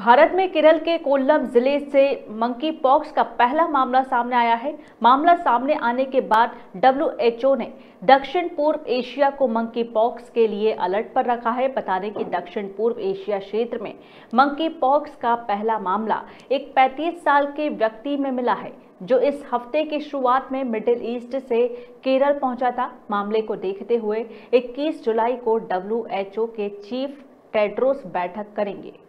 भारत में केरल के कोल्लम जिले से मंकी पॉक्स का पहला मामला सामने आया है। मामला सामने आने के बाद डब्ल्यूएचओ ने दक्षिण पूर्व एशिया को मंकी पॉक्स के लिए अलर्ट पर रखा है। बता दें कि दक्षिण पूर्व एशिया क्षेत्र में मंकी पॉक्स का पहला मामला एक 35 साल के व्यक्ति में मिला है, जो इस हफ्ते की शुरुआत में मिडिल ईस्ट से केरल पहुंचा था। मामले को देखते हुए 21 जुलाई को डब्ल्यूएचओ के चीफ टेड्रोस बैठक करेंगे।